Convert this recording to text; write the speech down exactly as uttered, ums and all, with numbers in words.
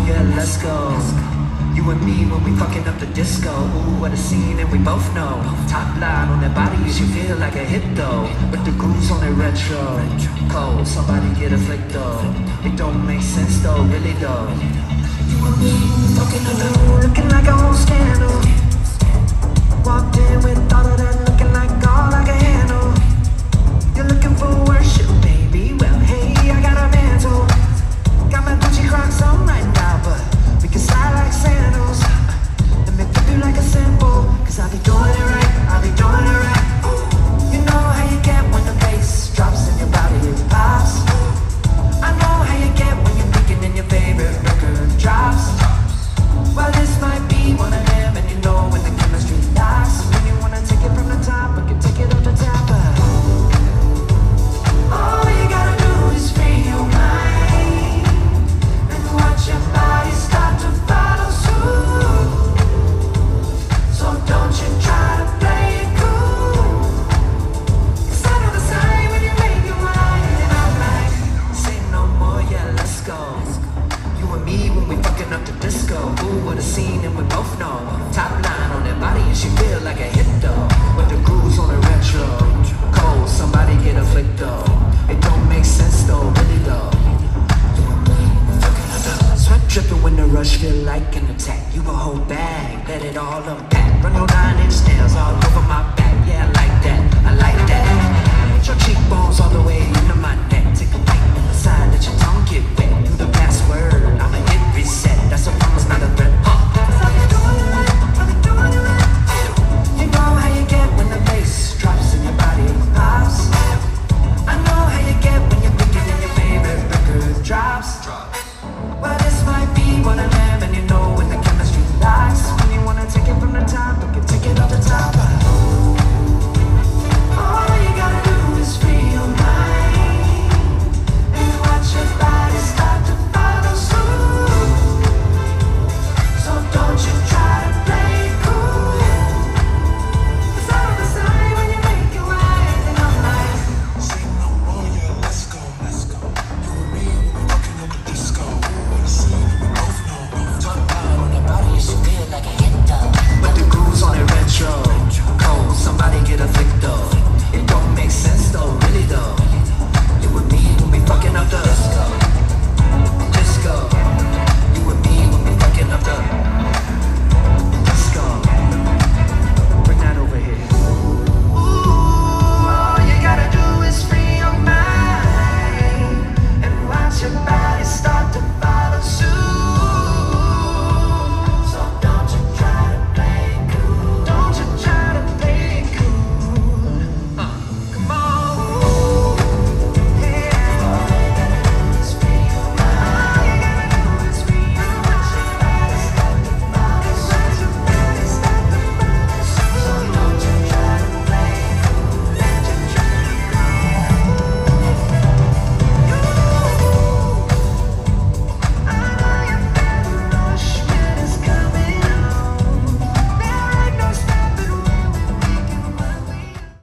yeah, let's go. You and me when we fucking up the disco. Ooh, what a scene, and we both know. Top line on that body, you should feel like a hit though. But the grooves on it retro. Cold, somebody get a flick though. It don't make sense though, really though. You and me fucking up the looking like a whole scandal. Walked in with all of that.